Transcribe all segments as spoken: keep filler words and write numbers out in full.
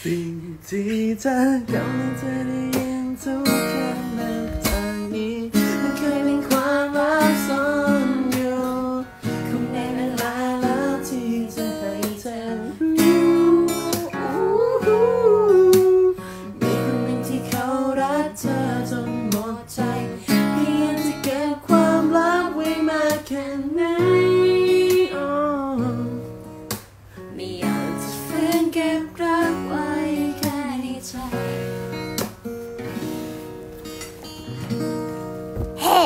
สิ่งที่เธอกำลังจะได้ยินทุกคำในทางนี้มันเคยเป็นความลับซ่อนอยู่คงได้เวลาแล้วที่จะให้เธอรู้มีคนหนึ่งที่เขารักเธอจนหมดใจพยายามจะเก็บความลับไว้มากแค่ไหนไม่อยากจะฝืนเก็บรักไว้แค่ในใจเฮ้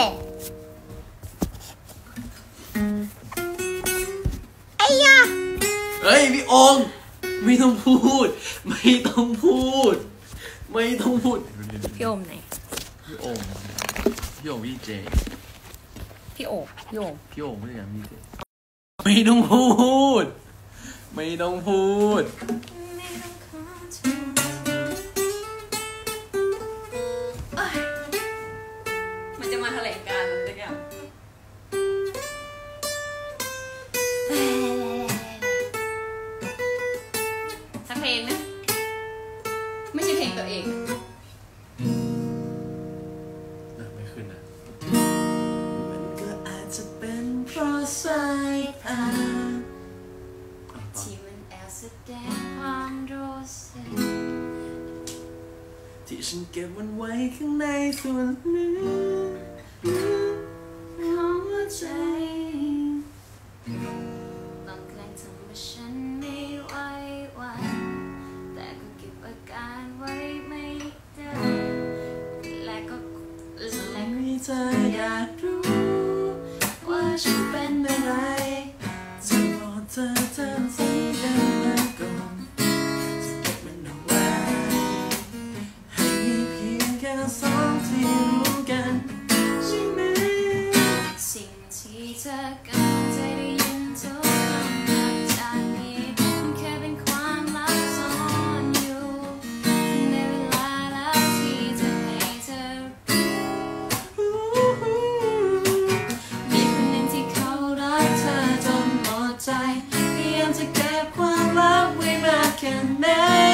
ไอ้ยาเฮ้ยพี่องค์ไม่ต้องพูดไม่ต้องพูดไม่ต้องพูดพี่โอมไหนพี่องค์พี่องค์พี่เจพี่โอมพี่โอมพี่องค์ไม่ใช่ยังพี่เจไม่ต้องพูดไม่ต้องพูดมันจะมาแถลงการอะไรสักอย่างสักเพลงนะไม่ใช่เพลงตัวเองไม่ขึ้นนะมันก็อาจจะเป็นเพราะสายตาที่มันแอบแสดงความรู้สึกที่ฉันเก็บมันไว้ข้างในส่วนลึกของหัวใจต้องแกล้งทำให้ฉันไม่ไหววันแต่ก็เก็บอาการไว้ไม่ได้และก็และก็เธออยากรู้ว่าฉันเป็นอะไรจะบอกเธอเธอสัญญามาก่อนจะเก็บมันเอาไว้ให้มีเพียงแค่สองที่รู้กันใช่ไหมสิ่งที่เธอกำลังจะได้ยินทุกคำนับจากนี้มันแค่เป็นความลับซ่อนอยู่ในเวลาแล้วที่จะให้เธอรู้มีคนหนึ่งที่เขารักเธอจนหมดใจพยายามจะเก็บความลับไว้มากแค่ไหน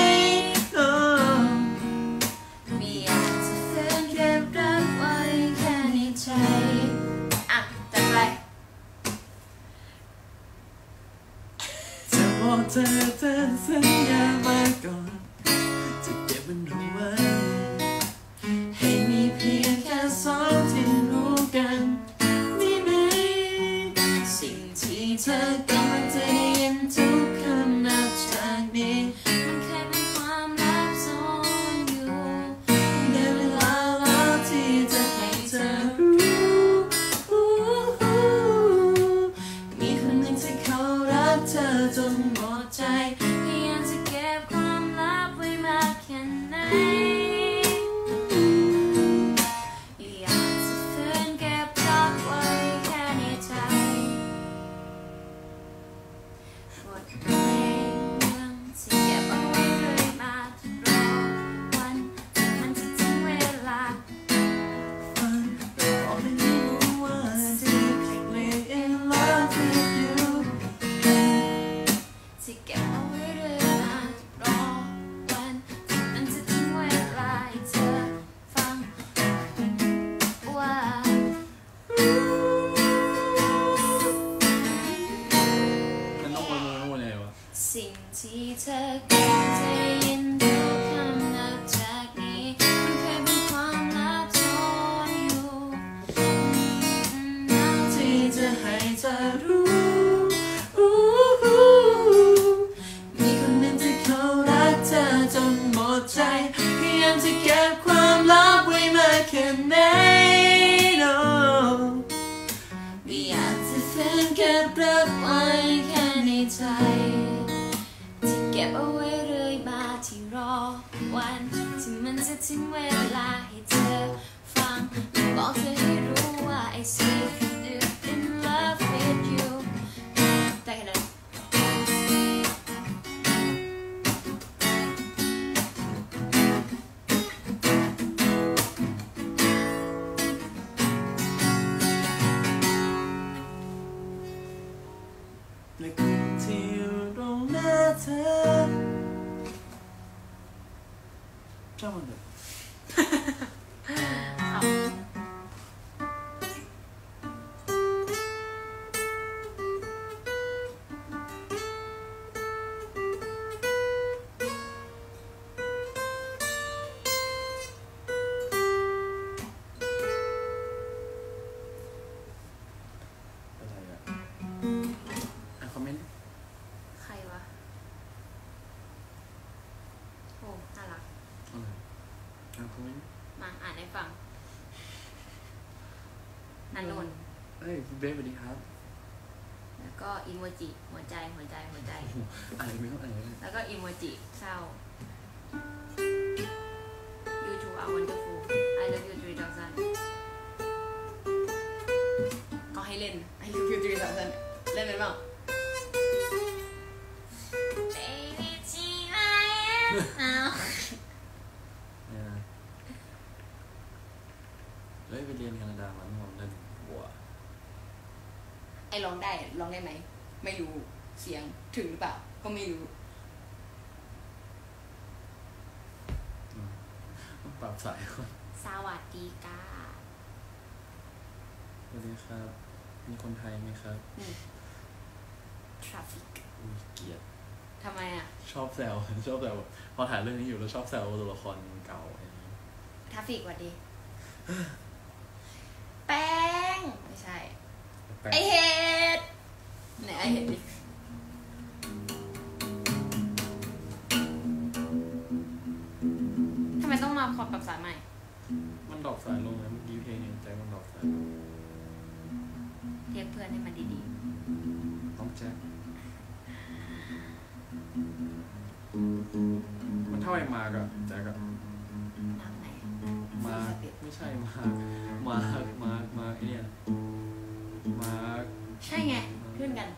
ไม่อยากจะฝืนเก็บรักไว้แค่ในใจอ่ะจัดไปจะบอกเธอเธอสัญญามาก่อนจะเก็บมันเอาไว้ให้มีเพียงแค่สองที่รู้กันนี่ไหมสิ่งที่เธอกำลังจะได้ยินทุกคำนับจากนี้มันแค่เป็นความลับซ่อนอยู่ได้เวลาแล้วที่จะให้เธอรู้มีคนหนึ่งที่เขารักเธอจนหมดใจพยายามจะเก็บความลับไว้มากแค่ไหนอยากจะฝืนเก็บรักไว้แค่ในใจบทเพลงเรื่องที่เก็บเอาไว้เรื่อยมารอวันที่มันจะถึงเวลาฟังบอกให้รู้ว่า Deeply in love with you ที่เก็บเอาไว้เรื่อยมารอวันที่มันจะถึงเวลาให้เธอฟังว่ามันต้องวนวนวนไงวะสิ่งที่เธอกำลังจะได้ยินทุกคำนับจากนี้มันเคยเป็นความลับซ่อนอยู่ที่จะให้เธอรู้มีคนหนึ่งที่เขารักเธอจนหมดใจพยายามจะเก็บความลับไว้มากแค่ไหน No ไม่อยากจะฝืนเก็บรักไว้แค่ในใจที่เก็บเอาไว้เรื่อยมาที่รอวันที่มันจะถึงเวลาให้เธอฟังบอกเธอให้รู้ว่า I see you in love with you ได้แค่นั้นและคนที่อยู่ตรงหน้าเธอช่างมันเถอะนันนนเฮ้ยเบสสวัสดีครับแล้วก็อีโมจิหัวใจหัวใจหัวใจอ่านไม่ต้องอ่านเลยแล้วก็อีโมจิเศร้า You two are wonderful I love you three thousand ก็ให้เล่น I love you three thousand เล่นเป็นเปล่า Baby G I am เฮ้ยไปเรียนแคนาดามาต้องเล่นบัวไอ้ร้องได้ร้องได้ไหมไม่รู้เสียงถึงหรือเปล่าก็ไม่รู้ต้องปรับสายก่อนสวัสดีกาสวัสดีครับมีคนไทยไหมครับนี่ทราฟิกอุ้ยเกลียดทำไมอ่ะชอบแซวชอบแซวพอถ่ายเรื่องนี้อยู่แล้วชอบแซวตัวละครเก่าอะไรนี้ทราฟิกสวัสดีแป้งไม่ใช่ไอเห็ดไหนไอเห็ดดิทำไมต้องมาคอร์ดปรับสายใหม่มันดอกสายลงนะเมื่อกี้เพลงเนี่ยใจมันดอกสายเรียกเพื่อนให้มันดีๆต้องแจ็คมันเท่าไอ้มากับแจ็คอะมาไม่ใช่มามามามาไอเนี่ยมาใช่ไงเพื่อนกัน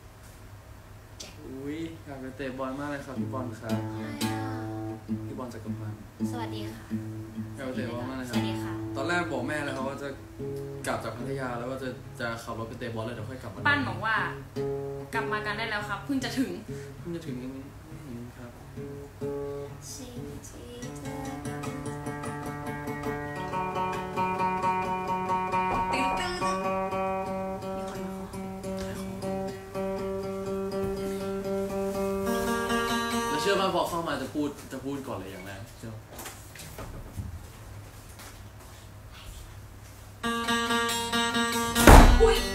อุ้ยอยากไปเตะบอลมากเลยครับพี่บอลครับพี่บอลจักรพันธ์สวัสดีค่ะอยากไปเตะบอลมากเลยครับสวัสดีค่ะตอนแรกบอกแม่เลยครับว่าจะกลับจากพัทยาแล้วว่าจะจะขับรถไปเตะบอลเลยเดี๋ยวค่อยกลับมาปั้นบอกว่ากลับมากันได้แล้วครับเพิ่งจะถึงเพิ่งจะถึงอย่างนี้ครับเชื่อป่ะพอเข้ามาจะพูดจะพูดก่อนเลยอย่างแรกเชื่ออุ้ย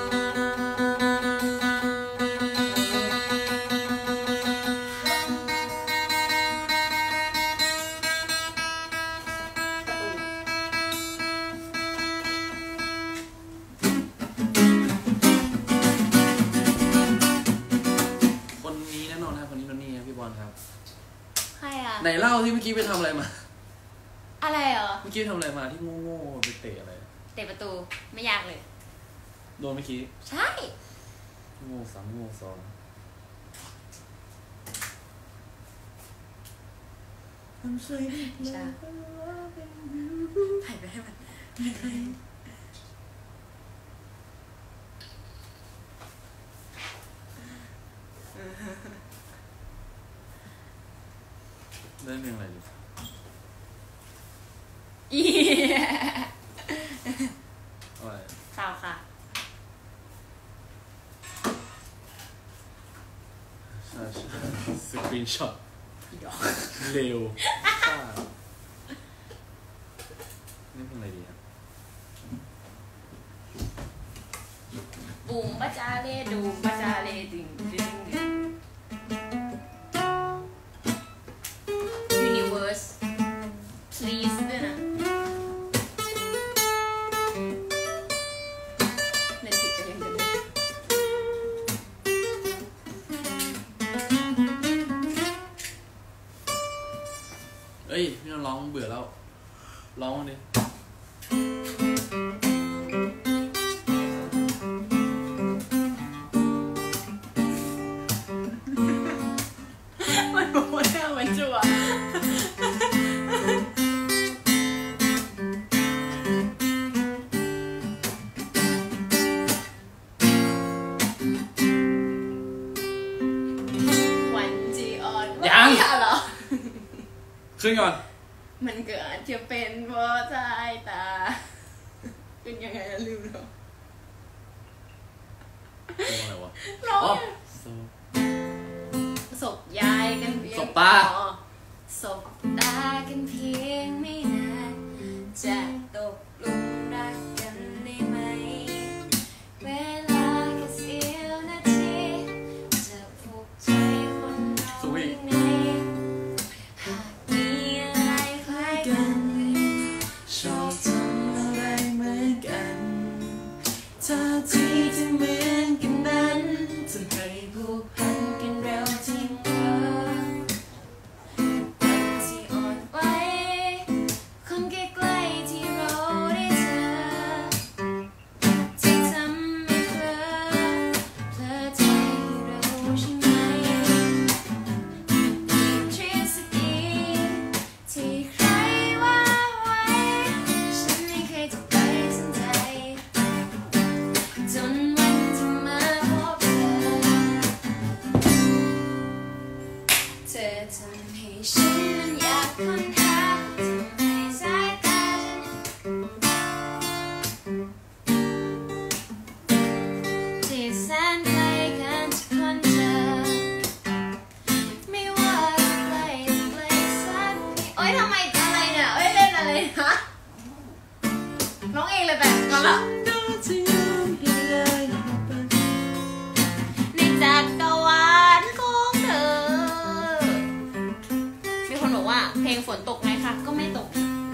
ไหนเล่าที่เมื่อกี้ไปทำอะไรมาอะไรเหรอเมื่อกี้ทำอะไรมาที่โง่ๆไปเตะอะไรเตะประตูไม่ยากเลยโดนเมื่อกี้ใช่โง่สามโง่สองใช่ถ่ายไปให้มันเล่นเพลงอะไรดิอีอะไรเปล่าค่ะใช่ใช่สกรีนช็อตเร็วป้าเล่นเพลงอะไรดีครับบุ๋มปะจาเล่ดูปะจาเล่ดึงดึงplease ด้วยนะเล่นผิดก็ยังเป็นเอ้ยพี่น้องร้องเบื่อแล้วร้องดิมันบอกว่าหน้ามันจั่วขึ้นก่อนมันเกิดจะเป็นเพราะสายตาเป็นยังไงล่ะลืมแล้วอะไรวะร้องศพยายกันเพียงศพตาศพตากันเพียงไม่นานจะตกหลุมรักกันได้ไหมเวลาแค่เสี้ยวนาทีจะผูกใจคนเรายังไงหากมีอะไรคล้ายกันชอบทำอะไรเหมือนกันท่าทีที่เหมือนกันนั้นทำให้ผูกพันกันเร็วจริงเหรอที่อ่อนไหวคนใกล้ๆที่เราได้เจอที่ทำให้เผลอเผลอใจเราใช่ไหมทฤษฎีที่ใครว่าไว้ฉันไม่เคยจะไปสนใจจนวันที่มาพบเธอเธอทำให้ฉันนั้นอยากค้นหาทำให้สายตาฉันที่แสนไกลกันจะค้นเจอไม่ว่าจะไกลจะไกลสักโอ๊ยทำไมอะไรเนี่ยโอ๊ยเล่นอะไรนะร้องเองเลยแบบก่อนละในจักรวาลของเธอมีคนบอกว่าเพลงฝนตกไหมคะก็ไม่ตก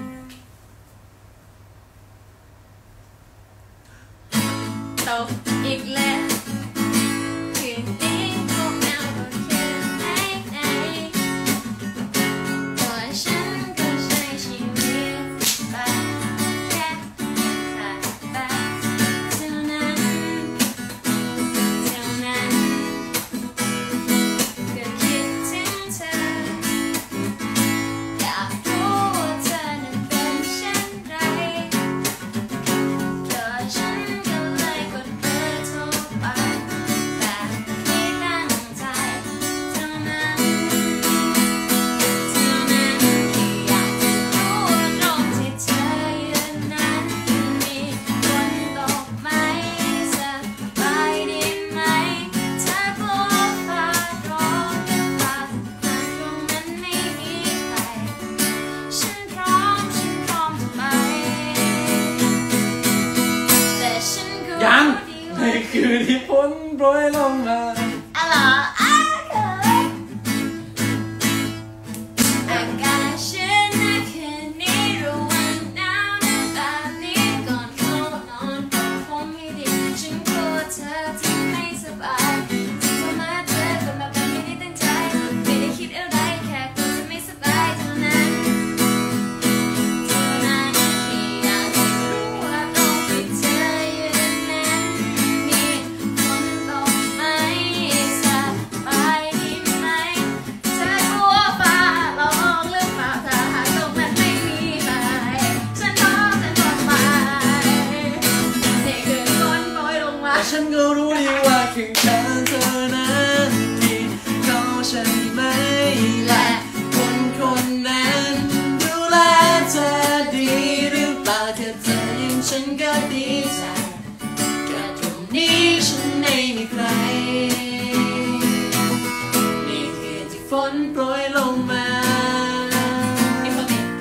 ตกอีกแล้วคืนนี้พวกเราก็คืนไหนไหนตัวฉันก็ใช้ชีวิตไปแค่ผ่านไปเท่านั้นเท่านั้นก็คิดถึงเธออยากรู้ว่าเธอนั้นเป็นเช่นไรก็ฉันก็เลยกดเบอร์โทรไปแบบไม่ตั้งใจเท่านั้นเท่านั้นที่อยากจะรู้ว่าตรงที่เธอยืนนั้นมีฝนตกไหมสบายดีไหมเธอกลัวฟ้าร้องหรือเปล่าหากตรงนั้นไม่มีใครฉันพร้อมฉันพร้อมจะไปแต่ฉันก็ยังรู้ดีในว่าคืนที่ฝนโปรยลงมาอะไรอ่ะเคยอากาศชื้นในคืนนี้ระวังหนาวในแบบนี้ก่อนเข้านอนปรับผมให้ดีฉันกลัวเธอที่ไม่สบายที่เธอมาเจอกันแบบไม่ได้ตั้งใจไม่ได้คิดอะไรแค่กลัวจะไม่สบายเท่านั้นเท่านั้นที่อยากจะรู้ว่าตรงที่เธอยืนนั้นมีฝนตกไหมสบายดีไหมเธอกลัวฟ้าร้องหรือเปล่าถ้าหากตรงนั้นไม่มีใครฉันร้องฉันร้องไปนี่คือฝนโปรยลงมาแต่ฉันก็รู้ดีว่าเคียงข้างเธอนั้นมีเขาใช่ไหมและคนคนนั้นดูแลเธอดีหรือเปล่าแค่เธอยิ้มฉันก็ดีใจแค่ตรงนี้ฉันไม่มีใครนี่คือที่ฝนโปรยลงมามีคนนี้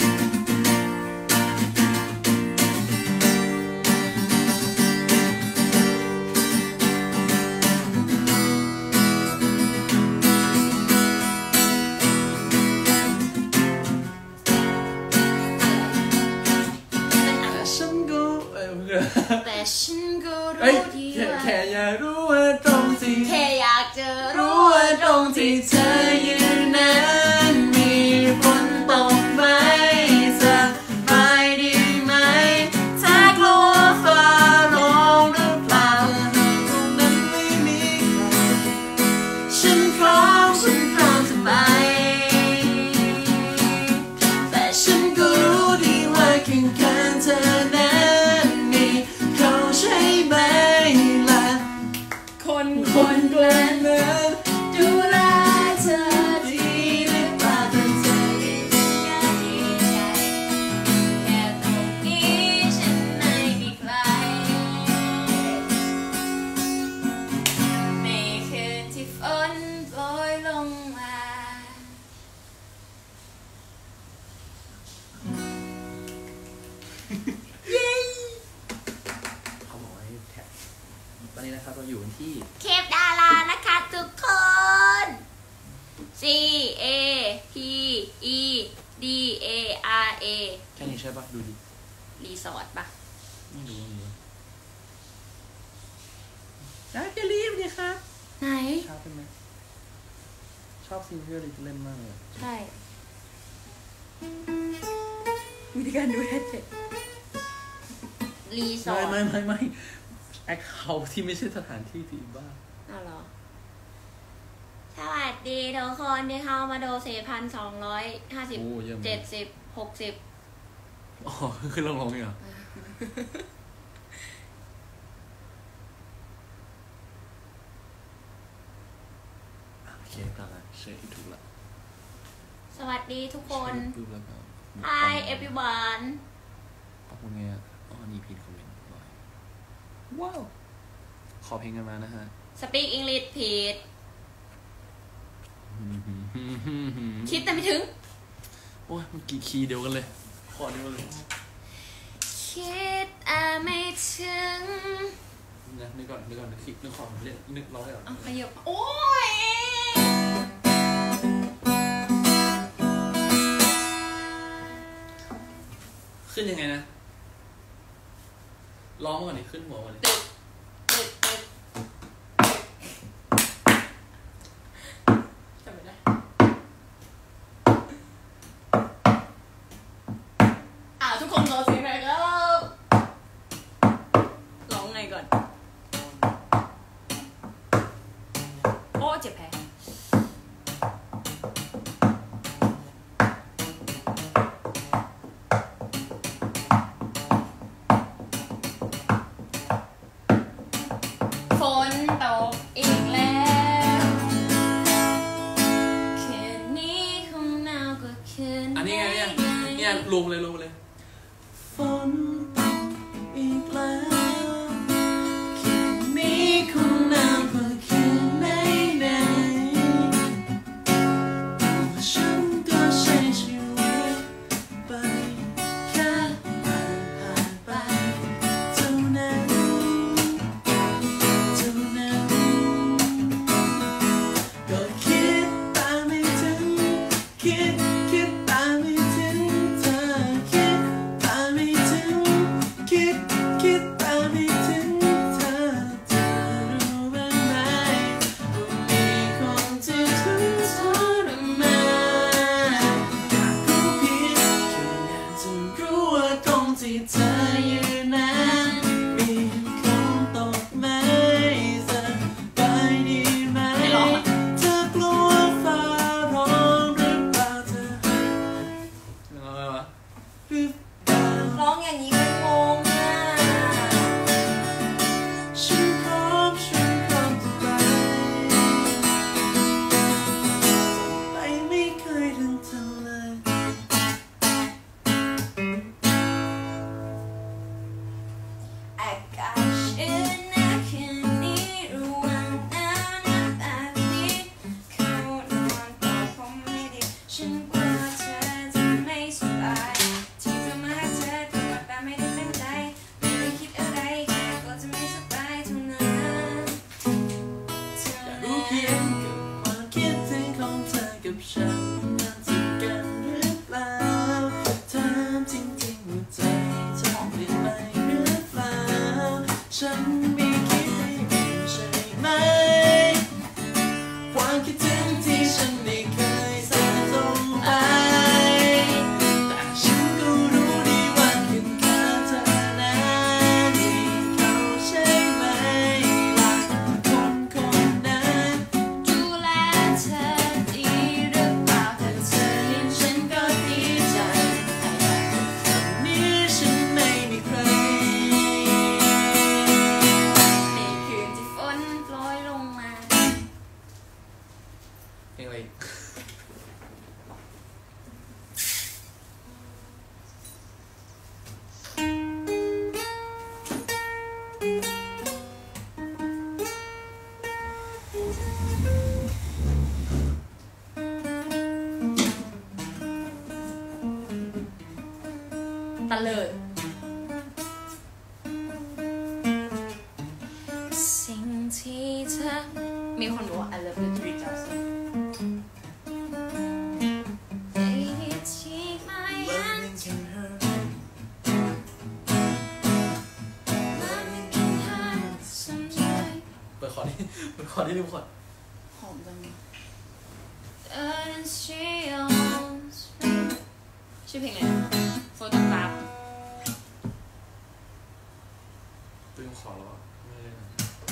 แต่ฉันก็เอ้ยแต่ฉันก็เอ้ยรู้ดีแค่ว่าแค่อยากรู้ว่าตรงที่แค่อยากจะรู้รู้ว่าตรงที่เธอยืนนั้นมีฝนตกไหมสบายดีไหมถ้ากลัวฟ้าร้องหรือเปล่าตรงนั้นไม่มีใครฉันพร้อมฉันพร้อมจะไปแต่ฉันก็รู้ดีว่าเคียงข้างเธอนั้นมีเขาใช่ไหมล่ะคนคนคนนั้นดูแลเธอเย้เขาบอกให้แท็กตอนนี้นะครับเราอยู่ที่เคปดารานะคะทุกคน C A P E D A R A แค่นี้ใช่ปะดูดิรีสอร์ทปะไม่รู้ไม่รู้ได้จะรีบดิครับไหนชอบเป็นไหมชอบซีรีส์เล่นมากเลยใช่วิธีการดูแฮชแท็กรีสอร์ทไม่ไม่ไม่ไม่แอคเคาท์ที่ไม่ใช่สถานที่ที่บ้าอ้าวเหรอสวัสดีทุกคนที่เข้ามาดูสี่พันสองร้อยห้าสิบเจ็ดสิบหกสิบอ๋อขึ้นลงลงเหรอโอเคตามละเชื่อถูกละสวัสดีทุกคน Hi everyone ขอบคุณไงอ่ะอ๋อนี่ผิดคอมเมนต์บ่อยว้าวขอเพลงกันมานะฮะ Speak English ผิดคิดแต่ไม่ถึงโอ้ยมันกี่คีย์เดียวกันเลยขอเดียวกันเลยคิดแต่ไม่ถึงนะนึกก่อนนึกก่อนนึกคิดนึกขอเล่นนึกร้องได้ก่อนเอาขยับโอ้ยขึ้นยังไงนะร้องก่อนดิขึ้นหัวก่อนดิทุกคนรอเสียงหน่อยครับร้องไงก่อนโอ้เจ็บแผลฝนตกอีกแล้วคืนนี้คงหนาวกว่าคืนอันนี้ไงเนี่ยเนี่ยลงเลยลงเลยฝนตกอีกแล้วคืนนี้คงหนาวกว่าคืนไหนไหนฉันก็ใช้ชีวิตไปแค่ผ่านผ่านไปเท่านั้นเท่านั้นก็คิดตามไม่ถึงคิดคิดตามไม่ถึงเธอคิดตามไม่ถึงคิดคิดตามไม่ถึงเธอเธอรู้บ้างไหมว่ามีคนที่ทุกข์ทรมานอยากรู้เพียงแค่อยากจะรู้ว่าตรงที่เธอยืนนั้นมีฝนตกไหมสบายดีไหมเธอกลัวฟ้าร้องหรือเปล่าเธออะไรวะหรือเปล่าร้องอย่างนี้ก็งงอ่ะฉันพร้อมฉันพร้อมจะไปไปไม่เคยลืมเธอเลยอากาศชื้นนะคืนนี้ระวังหนาวนะแบบนี้เข้านอนต่อคงไม่ดีฉันกลัวเธอจะไม่สบายที่เธอมาหาเธอแต่ว่าแบบไม่ได้ตั้งใจไม่ได้คิดอะไรแค่กลัวจะไม่สบายเท่านั้นเท่าอยากนั้รู้เพียงนกับความคิดถึงของเธอกับฉันนั้นจะกันหรือเปล่าถามจริงๆว่าใจเธอเปลี่ยนไปหรือเปล่าฉันไม่คิดให้เปลี่ยนใช่ไหมความคิดถึงที่ฉันไม่เคยสะสมไปแต่ฉันก็รู้ดีว่าคุณค่าเธอนั้นมีเขาใช่ไหมล่ะคนคนนั้นดูแลเธอดีหรือเปล่าถ้าเธอเห็นฉันก็ดีใจแต่อยากจะนี้ฉันไม่มีใครในคืนที่ฝนโปรยลงมาเพลงอะไรอีกตะเลิดมีคนบอกว่า I love the three Johnson เปิดคอร์ดนี่เปิดคอร์ดนี่ดูคอร์ดหอมจังชื่อเพลงอะไรโฟโต้กราฟตัวยังขอแล้วไม่ได้นะ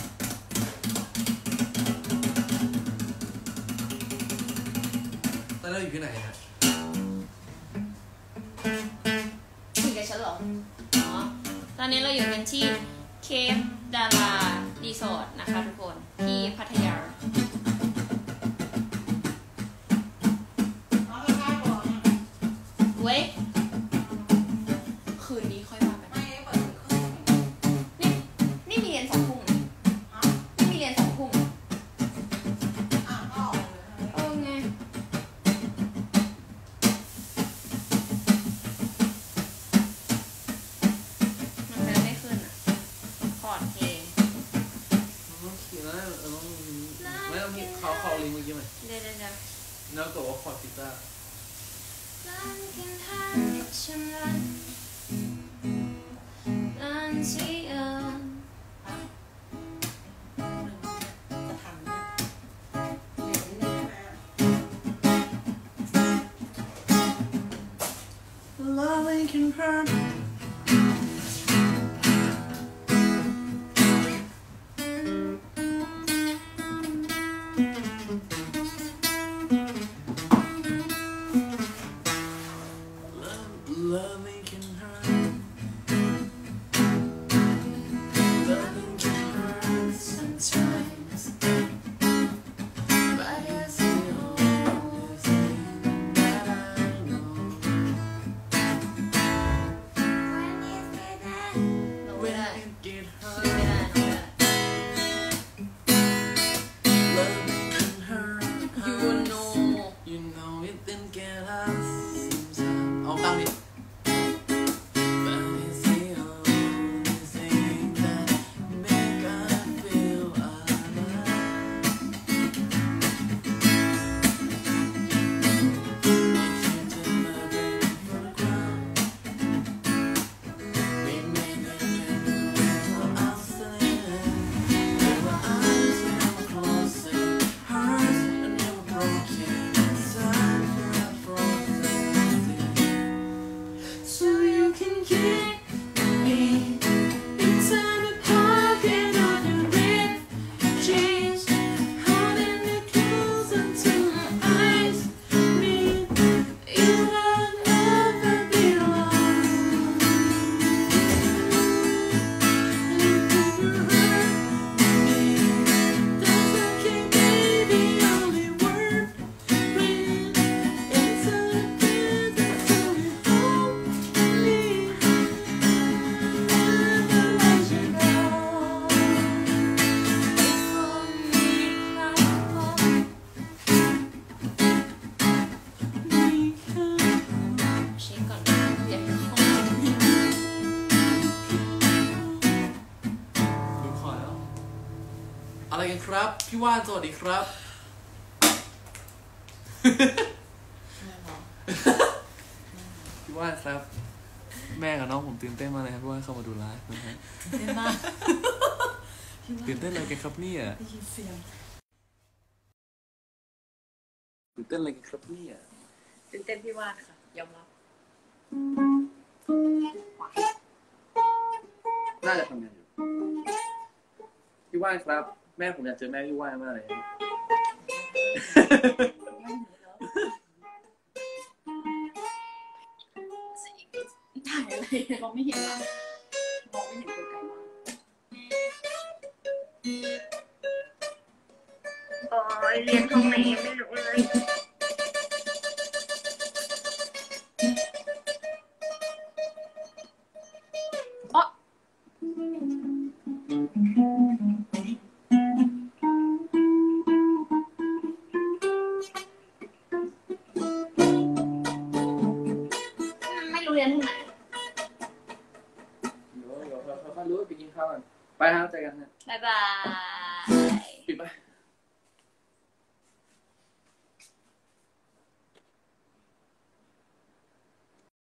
ตอนนี้เราอยู่ที่ไหนฮะถึงกับฉันเหรออ๋อตอนนี้เราอยู่กันที่เคฟดารารีสอร์ทนะคะทุกคนที่พัทยาเว้ยคืนนี้ค่อยมากันนี่นี่มีเรียนสองทุ่มนี่มีเรียนสองทุ่มเออไงมันเป็นไม่ขึ้นอ่ะคอร์ดเพลงต้องเขียนแล้วเออต้องไม่ต้องเขาเขาลิงก์เมื่อกี้ไหมเดี๋ยวเดี๋ยวแล้วก็ว่าคอร์ดพิต้าLoving can hurt Loving can hurt Loving can hurt sometimes But it's the only thing that I know When you get hurt Loving can hurt You know You know it then get us sometimes เอาตามนี้อะไรกันครับพี่ว่านสวัสดีครับพี่ว่านครับแม่กับน้องผมตื่นเต้นมากเลยครับพี่ว่านเข้ามาดูไลฟ์นะฮะตื่นเต้นมากตื่นเต้นอะไรกันครับเนี่ยได้ยินเสียงตื่นเต้นอะไรกันครับเนี่ยตื่นเต้นพี่ว่านค่ะยอมรับน่าจะทำงานอยู่พี่ว่านครับแม่ผมอยากเจอแม่พี่ว่านมากเลยถ่ายอะไรมองไม่เห็นหรอมองไม่เห็นตัวไกลมากโอ้ยเรียนตรงไหนไม่รู้เลยอ๋อเรียนที่ไหนเดี๋ยวเดี๋ยวเขาเขารู้ไปกินข้าวกันไปครับเจอกันนะบ๊ายบายปิดไป